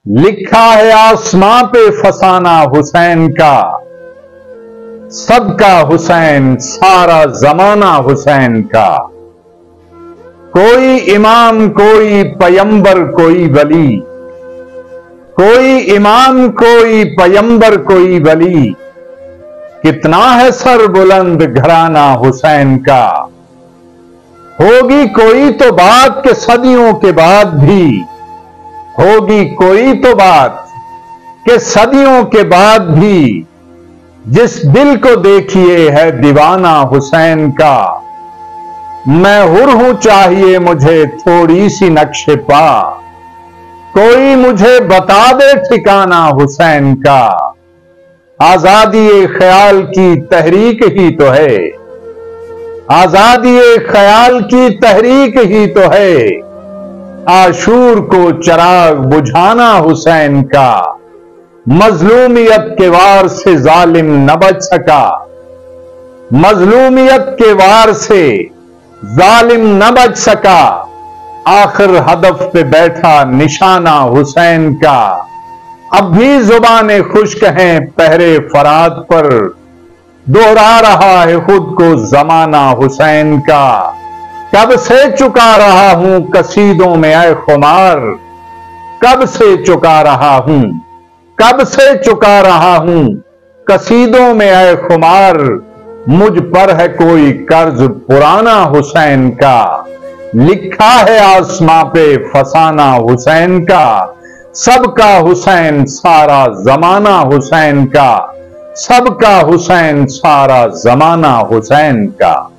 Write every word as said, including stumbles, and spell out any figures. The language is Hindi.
लिखा है आसमां पे फसाना हुसैन का, सबका हुसैन सारा जमाना हुसैन का। कोई इमाम कोई पयंबर कोई वली, कोई इमाम कोई पयंबर कोई वली, कितना है सर बुलंद घराना हुसैन का। होगी कोई तो बात के सदियों के बाद भी, होगी कोई तो बात के सदियों के बाद भी, जिस दिल को देखिए है दीवाना हुसैन का। मैं हुर हूं चाहिए मुझे थोड़ी सी नक्शे पा, कोई मुझे बता दे ठिकाना हुसैन का। आजादी ख्याल की तहरीक ही तो है, आजादी ख्याल की तहरीक ही तो है, आशूर को चिराग बुझाना हुसैन का। मजलूमियत के वार से जालिम न बच सका, मजलूमियत के वार से जालिम न बच सका, आखिर हदफ पे बैठा निशाना हुसैन का। अब भी जुबाने खुश्क हैं पहरे फराद पर, दोहरा रहा है खुद को जमाना हुसैन का। कब से चुका रहा हूं कसीदों में ऐ खुमार, कब से चुका रहा हूं, कब से चुका रहा हूं कसीदों में ऐ खुमार। मुझ पर है कोई कर्ज पुराना हुसैन का, लिखा है आसमां पे फसाना हुसैन का। सबका हुसैन सारा जमाना हुसैन का, सबका हुसैन सारा जमाना हुसैन का।